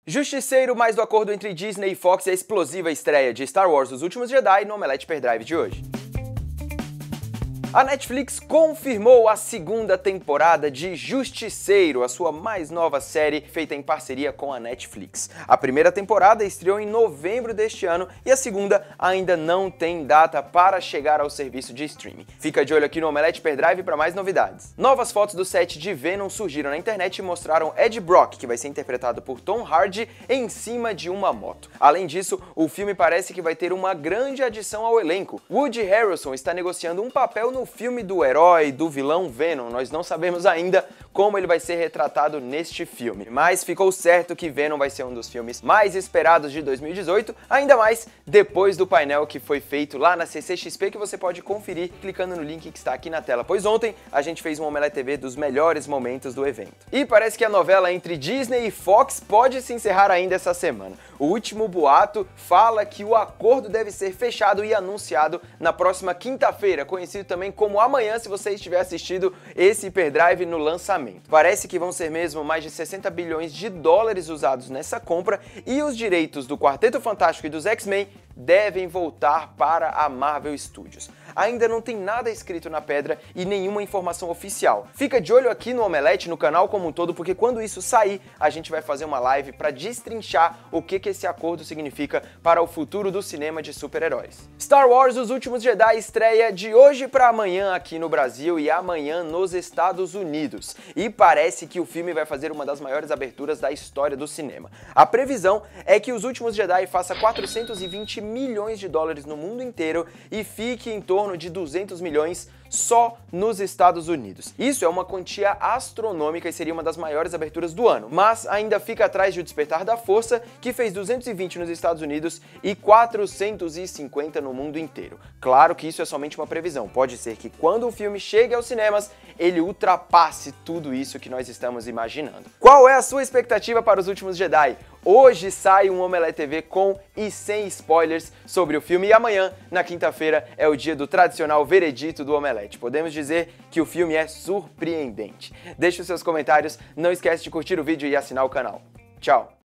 Justiceiro mais do acordo entre Disney e Fox e a explosiva estreia de Star Wars Os Últimos Jedi no Omelete Pendrive de hoje. A Netflix confirmou a segunda temporada de Justiceiro, a sua mais nova série feita em parceria com a Netflix. A primeira temporada estreou em novembro deste ano e a segunda ainda não tem data para chegar ao serviço de streaming. Fica de olho aqui no Omelete Pendrive para mais novidades. Novas fotos do set de Venom surgiram na internet e mostraram Ed Brock, que vai ser interpretado por Tom Hardy, em cima de uma moto. Além disso, o filme parece que vai ter uma grande adição ao elenco. Woody Harrelson está negociando um papel no filme do herói, do vilão Venom. Nós não sabemos ainda como ele vai ser retratado neste filme, mas ficou certo que Venom vai ser um dos filmes mais esperados de 2018, ainda mais depois do painel que foi feito lá na CCXP, que você pode conferir clicando no link que está aqui na tela, pois ontem a gente fez um Omelete TV dos melhores momentos do evento. E parece que a novela entre Disney e Fox pode se encerrar ainda essa semana. O último boato fala que o acordo deve ser fechado e anunciado na próxima quinta-feira, conhecido também como amanhã, se você estiver assistindo esse Hyperdrive no lançamento. Parece que vão ser mesmo mais de 60 bilhões de dólares usados nessa compra e os direitos do Quarteto Fantástico e dos X-Men devem voltar para a Marvel Studios. Ainda não tem nada escrito na pedra e nenhuma informação oficial. Fica de olho aqui no Omelete, no canal como um todo, porque quando isso sair, a gente vai fazer uma live para destrinchar o que esse acordo significa para o futuro do cinema de super-heróis. Star Wars Os Últimos Jedi estreia de hoje para amanhã aqui no Brasil e amanhã nos Estados Unidos. E parece que o filme vai fazer uma das maiores aberturas da história do cinema. A previsão é que Os Últimos Jedi faça 420 milhões de dólares no mundo inteiro e fique em torno de 200 milhões só nos Estados Unidos. Isso é uma quantia astronômica e seria uma das maiores aberturas do ano, mas ainda fica atrás de O Despertar da Força, que fez 220 nos Estados Unidos e 450 no mundo inteiro. Claro que isso é somente uma previsão, pode ser que quando o filme chegue aos cinemas, ele ultrapasse tudo isso que nós estamos imaginando. Qual é a sua expectativa para Os Últimos Jedi? Hoje sai um Omelete TV com e sem spoilers sobre o filme e amanhã, na quinta-feira, é o dia do tradicional veredito do Omelete. Podemos dizer que o filme é surpreendente. Deixe os seus comentários, não esquece de curtir o vídeo e assinar o canal. Tchau!